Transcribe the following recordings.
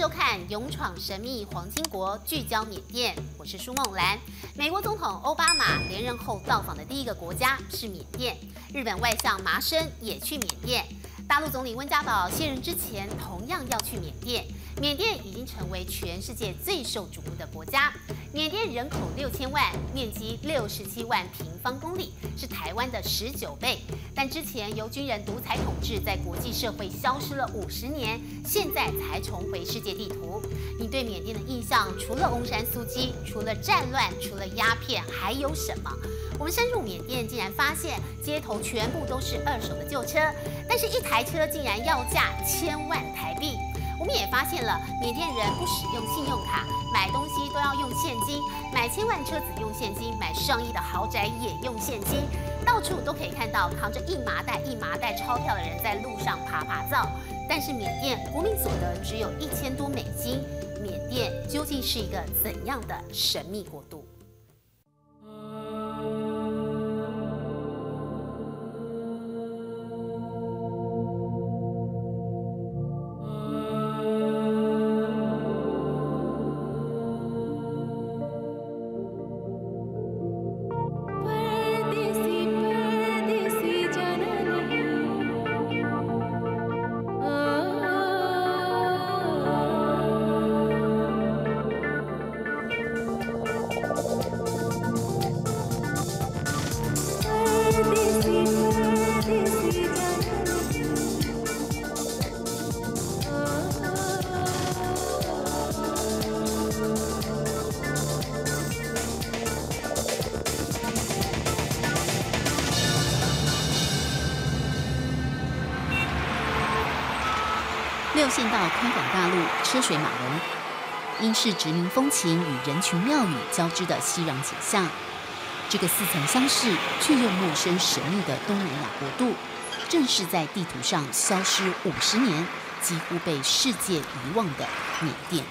收看《勇闯神秘黄金国》，聚焦缅甸。我是舒梦兰。美国总统奥巴马连任后到访的第一个国家是缅甸，日本外相麻生也去缅甸。大陆总理温家宝卸任之前同样要去缅甸。缅甸已经成为全世界最受瞩目的国家。缅甸人口6000万，面积67万平方公里，是台湾的19倍。但之前由军人独裁统治，在国际社会消失了50年，现在才重回世界地图。你对缅甸的印象，除了翁山苏姬，除了战乱，除了鸦片，还有什么？我们深入缅甸，竟然发现街头全部都是2手的旧车，但是一台车竟然要价1000万台币。我们也发现了，缅甸人不使用信用卡，买东西都要用现金，买1000万车子用现金，买上亿的豪宅也用现金，到处都可以看到扛着一麻袋钞票的人在路上爬照。但是缅甸国民所得只有1000多美金，缅甸究竟是一个怎样的神秘国度？6线道宽广大路，车水马龙，英式殖民风情与人群庙宇交织的熙攘景象。这个似曾相识却又陌生神秘的东南亚国度，正是在地图上消失50年，几乎被世界遗忘的缅甸。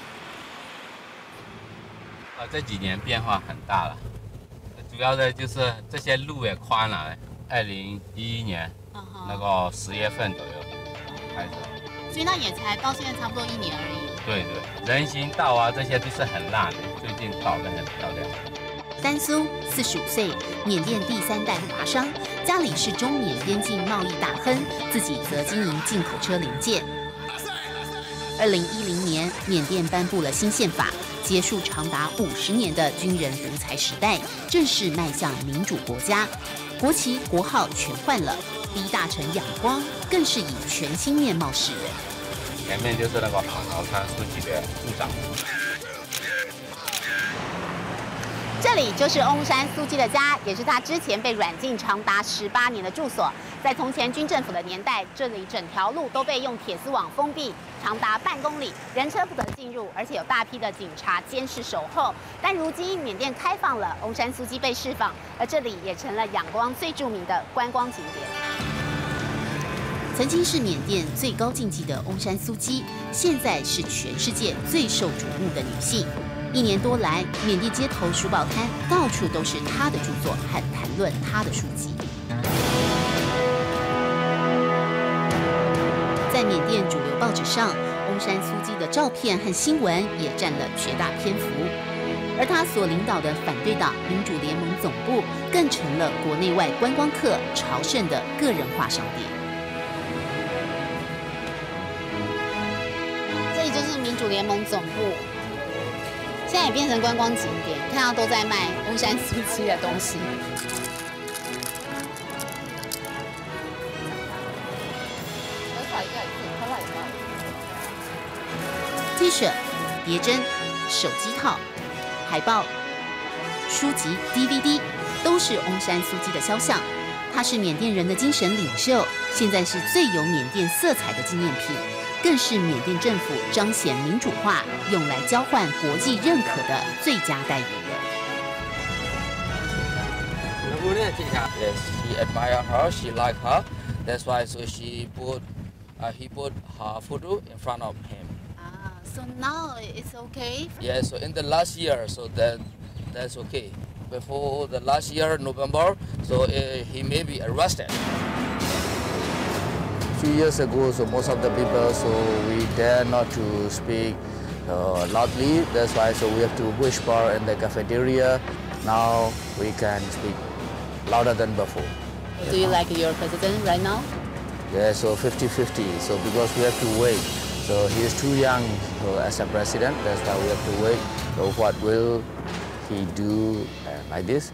这几年变化很大了，主要的就是这些路也宽了。2011年那个10月份左右开始。 所以那也才到现在差不多1年而已。 对，人行道啊这些都是很烂的，最近搞得很漂亮。 丹苏45岁，缅甸第3代华商，家里是中缅边境贸易大亨，自己则经营进口车零件。2010年，缅甸颁布了新宪法，结束长达50年的军人独裁时代，正式迈向民主国家，国旗国号全换了。第一大臣仰光更是以全新面貌示人。 前面就是那个昂山素季的部长。 这里就是翁山苏姬的家，也是他之前被软禁长达18年的住所。在从前军政府的年代，这里整条路都被用铁丝网封闭，长达半公里，人车不得进入，而且有大批的警察监视守候。但如今缅甸开放了，翁山苏姬被释放，而这里也成了仰光最著名的观光景点。曾经是缅甸最高境界的翁山苏姬，现在是全世界最受瞩目的女性。1年多来，缅甸街头书报摊到处都是她的著作和谈论她的书籍。在缅甸主流报纸上，翁山苏姬的照片和新闻也占了绝大篇幅，而她所领导的反对党民主联盟总部更成了国内外观光客朝圣的个人化商店。这里就是民主联盟总部，现在也变成观光景点，看到都在卖翁山苏姬的东西。T 恤、别针、手机套、海报、书籍、DVD 都是翁山苏姬的肖像。她是缅甸人的精神领袖，现在是最有缅甸色彩的纪念品，更是缅甸政府彰显民主化、用来交换国际认可的最佳代言人。 Yes, he admire her. She like her. That's why so he put her photo in front of him. So now it's okay? Yeah, so in the last year, so that's okay. Before the last year, November, so he may be arrested. Few years ago, so most of the people, so we dare not to speak loudly. That's why so we have to whisper in the cafeteria. Now we can speak louder than before. Do you like your president right now? Yeah, so 50-50. So because we have to wait. So he is too young as a president. That's why we have to wait. So what will he do like this?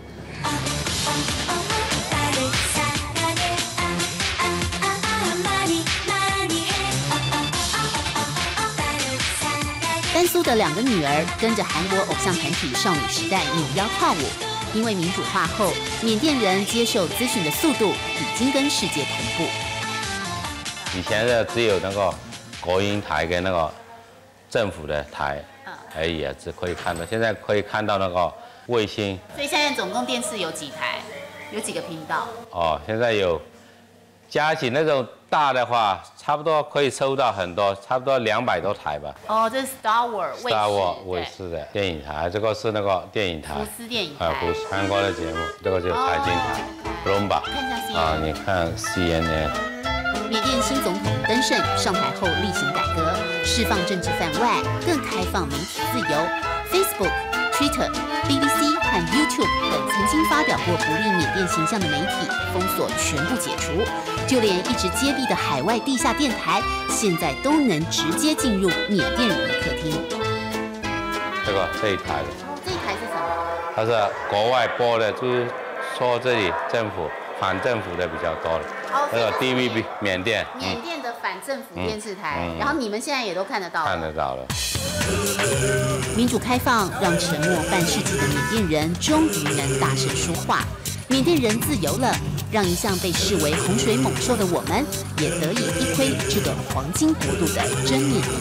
甘肃的2个女儿跟着韩国偶像团体少女时代扭腰跳舞，因为民主化后，缅甸人接受资讯的速度已经跟世界同步。 以前的只有那个国营台跟那个政府的台而已啊，只可以看到，现在可以看到那个卫星。 所以现在总共电视有几台？有几个频道？ 哦，现在有加起那种大的话，差不多可以收到很多，差不多200多台吧。 哦，这是 Star Wars 卫视的电影台，这个是那个电影台， 福斯电影台， 韩国的节目，这个就是财经台 ，Bloomberg。 看一下 CNN。 啊，你看 CNN。 缅甸新总统登盛上台后例行改革，释放政治犯外，更开放媒体自由。Facebook、Twitter、BBC 和 YouTube 等曾经发表过不利缅甸形象的媒体，封锁全部解除。就连一直揭蔽的海外地下电台，现在都能直接进入缅甸人的客厅。 这一台的。 这一台是什么？ 它是国外播的，就是说这里政府反政府的比较多的。那个 DVB 缅甸的反政府电视台，然后你们现在也都看得到了。 看得到了。 民主开放让沉默半世纪的缅甸人终于能大声说话，缅甸人自由了，让一向被视为洪水猛兽的我们，也得以一窥这个黄金国度的真面目。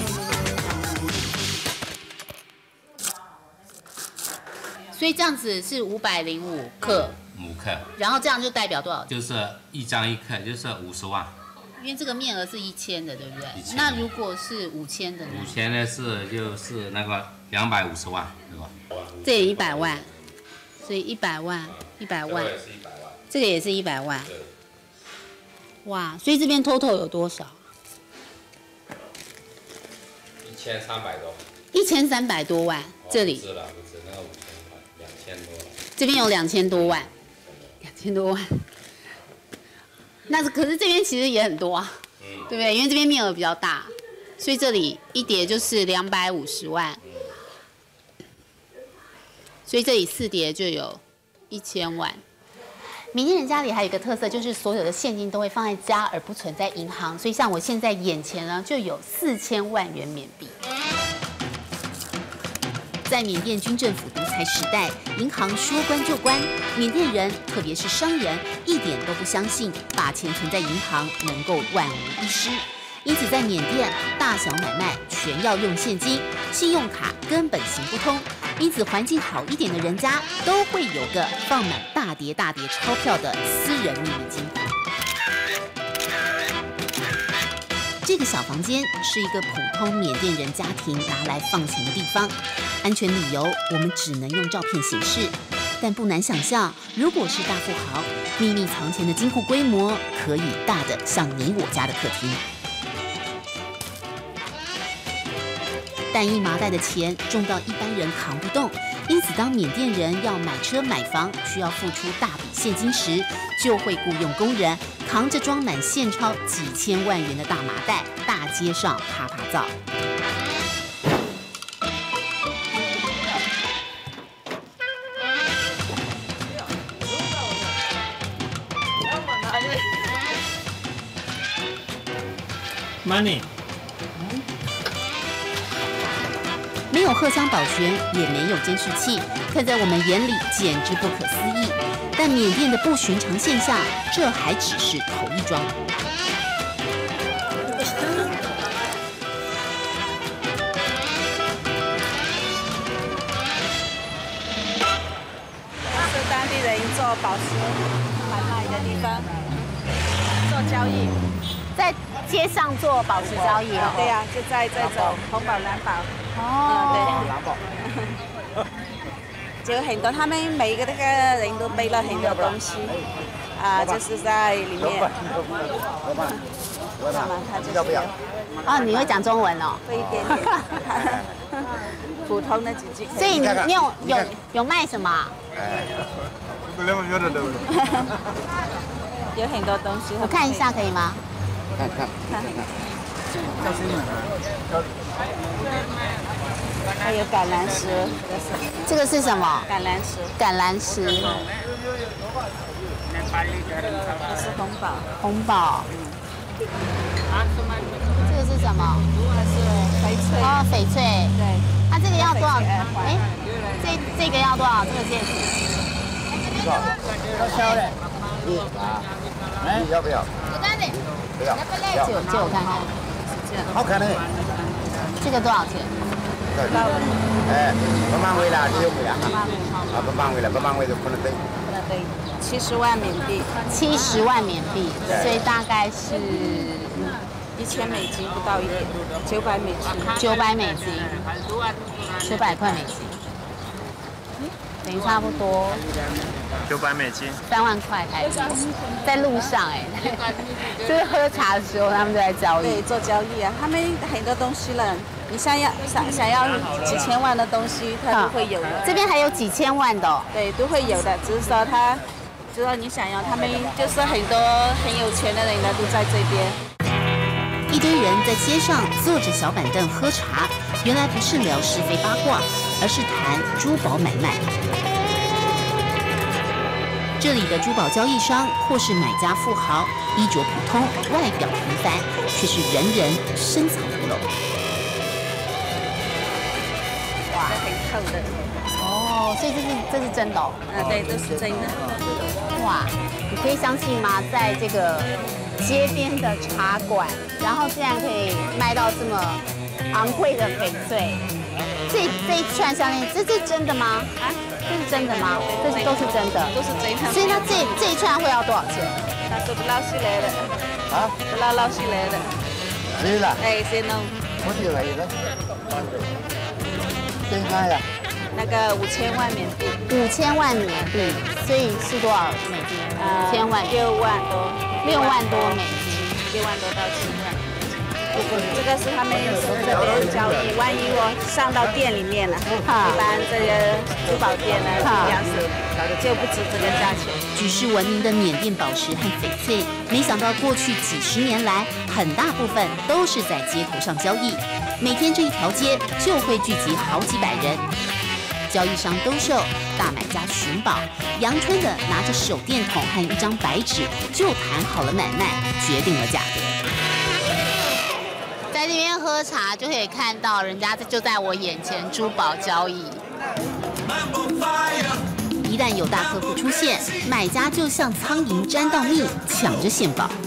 所以这样子是505克 5克， 然后这样就代表多少？ 就是1张1克，就是50万。 因为这个面额是1000的，对不对？那如果是5000的呢 ？5000的就是那个250万，对吧？ 这也100万，所以100万，100万，这个也是100万。哇，所以这边 total 有多少 ？1300多。 1300多万，这里。 不止那个5000万，2000多。 这边有2000多万，2000多万。那可是这边其实也很多啊，对不对？因为这边面额比较大，所以这里一叠就是250万，所以这里4叠就有1000万。缅甸人家里还有一个特色，就是所有的现金都会放在家，而不存在银行。所以像我现在眼前呢，就有4000万元缅币。在缅甸军政府独裁时代，银行说关就关，缅甸人特别是商人一点都不相信把钱存在银行能够万无一失，因此在缅甸大小买卖全要用现金，信用卡根本行不通。因此环境好一点的人家都会有个放满大叠大叠钞票的私人秘密金库。这个小房间是一个普通缅甸人家庭拿来放钱的地方，安全理由我们只能用照片显示，但不难想象，如果是大富豪，秘密藏钱的金库规模可以大的像你我家的客厅。但一麻袋的钱重到一般人扛不动，因此当缅甸人要买车买房需要付出大笔现金时，就会雇佣工人扛着装满现钞几千万元的大麻袋，大街上啪啪造。 Money。 没有荷枪保全，也没有监视器，看在我们眼里简直不可思议。但缅甸的不寻常现象，这还只是头一桩。 是当地人做宝石买卖的地方，做交易， 在街上做宝石交易哦。 对呀，就在这种红宝蓝宝。 哦， 对，蓝宝。就很多，他们每一个那个人都背了很多东西，就是在里面。他就是。 哦，你会讲中文哦？ 会一点点。 普通的几斤。 所以你有卖什么啊？ 有很多东西。 我看一下可以吗？ 看。 还有橄榄石， 这个是什么？ 橄榄石。 橄榄石。 这是红宝。 红宝。这个是什么？ 这是翡翠。 哦，翡翠。 对。 它这个要多少？哎，这个要多少？这个戒指？ 要不要？不要。 借我看看。 好看的。 这个多少钱？ ประมาณเวลาที่ยกเวลาประมาณเวลา就คนละ对 70万缅币 ，70万缅币，所以大概是 1000美金不到一点，900美金 ，900美金，900块美金，等于差不多 900美金 ，3万块台币，在路上哎，就是喝茶的时候他们就在交易， 对，做交易啊，他们很多东西了。你想要几千万的东西，它都会有的。 这边还有几千万的、哦， 对，都会有的。只是说只要你想要，他们就是很多很有钱的人呢，都在这边。 一堆人在街上坐着小板凳喝茶，原来不是聊是非八卦，而是谈珠宝买卖。这里的珠宝交易商或是买家富豪，衣着普通，外表平凡，却是人人深藏不露。 很透的哦，所以这是真的哦。 对，这是真的。 哇，你可以相信吗？在这个街边的茶馆，然后竟然可以卖到这么昂贵的翡翠。这一串项链，这是真的吗？啊，这是真的吗？这都是真的， 都是真的。 所以它这一串会要多少钱？ 它是不捞起来的。啊？不捞起来的。 是啦。 哎，先弄。 我就来了。对开呀。 那个5000万缅币 ，5000万缅币，所以是多少美金？5000万，6万多美金，6万多到7万。这个是他们这边交易，万一我上到店里面了，一般这些珠宝店呢，就不值这个价钱。举世闻名的缅甸宝石和翡翠，没想到过去几十年来，很大部分都是在街头上交易，每天这一条街就会聚集好几百人。交易商兜售，大买家寻宝，阳春的拿着手电筒和一张白纸就谈好了买卖，决定了价格。在这边喝茶就可以看到人家就在我眼前珠宝交易。一旦有大客户出现，买家就像苍蝇沾到蜜，抢着现宝。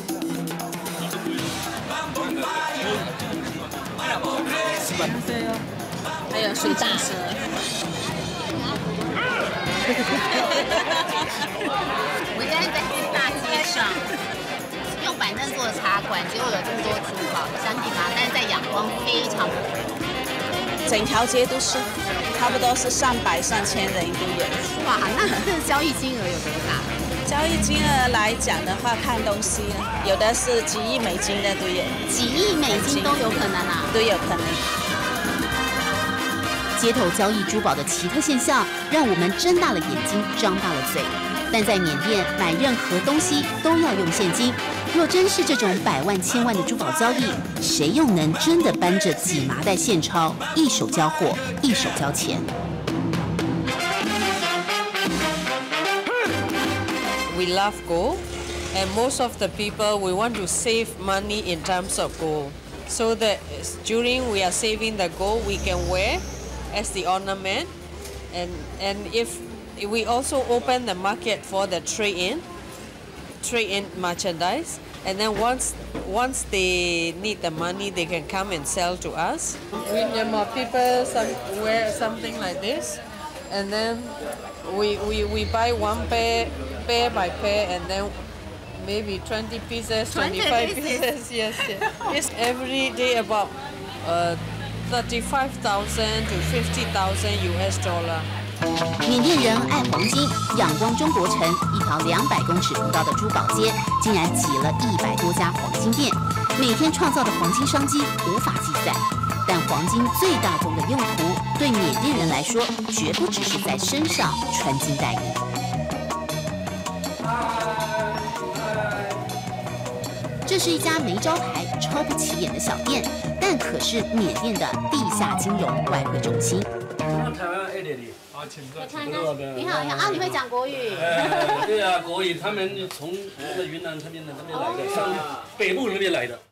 还有水晶蛇。 我现在在大街上，用板凳做的茶馆，结果有这么多珠宝，相信吗？但是在阳光非常整条街都是，差不多是上百上千人都有。 哇，那这个交易金额有多大？ 交易金额来讲的话，看东西，有的是几亿美金的都有， 几亿美金都有可能啊， 都有可能。 街头交易珠宝的奇特现象，让我们睁大了眼睛，张大了嘴。但在缅甸买任何东西都要用现金，若真是这种百万千万的珠宝交易，谁又能真的搬着几麻袋现钞，一手交货，一手交钱 ？We love gold, and most of the people we want to save money in terms of gold, so that during we are saving the gold, we can wear as the ornament, and if we also open the market for the trade-in merchandise, and then once they need the money, they can come and sell to us. People wear something like this, and then we buy one pair by pair, and then maybe 20 pieces, 25 pieces. Yes. It's every day about 35,000 to 50,000 US dollar. 缅甸人爱黄金，仰光中国城一条200公尺不到的珠宝街，竟然挤了100多家黄金店，每天创造的黄金商机无法计算。 但黄金最大宗的用途，对缅甸人来说，绝不只是在身上穿金戴银。这是一家没招牌、超不起眼的小店，但可是缅甸的地下金融外汇中心。 台湾爱的啊，请坐。 你好，你好啊，你会讲国语？ 对啊，国语，他们从那个云南那边来的，上北部那边来的。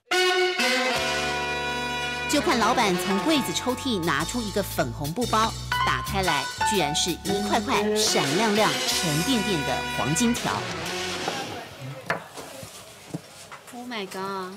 就看老板从柜子抽屉拿出一个粉红布包，打开来，居然是一块块闪亮亮、沉甸甸的黄金条。Oh my god！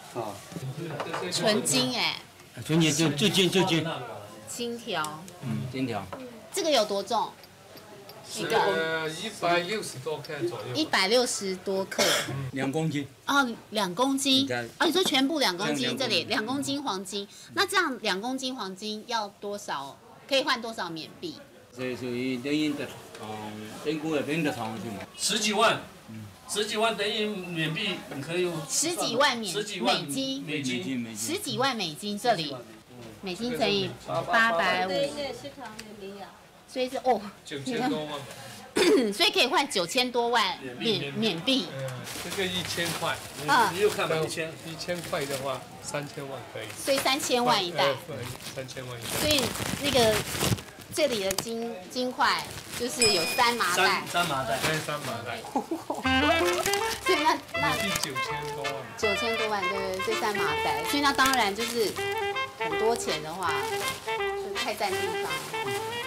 纯金哎， 纯金就金。 金条， 金条。 这个有多重？一个 160多克左右。 160多克。 2公斤。 哦，2公斤。哦，你说全部2公斤，这里2公斤黄金，那这样2公斤黄金要多少？可以换多少缅币？ 这属于等于的，等估的等的长去嘛。10几万。10几万等于缅币可以 10几万美金，10几万美金，这里美金乘以850，所以是哦 9000多万， 所以可以换9000多万缅币。 这个1000块， 你又看吧，1000 块的话3000万可以， 所以3000万一袋 ，3000万一袋， 所以那个这里的金块就是有3麻袋 ，3麻袋， 对，3麻袋。 所以那 9000多万 ，9000多万，对，这3麻袋，所以那当然就是很多钱的话，就太占地方了。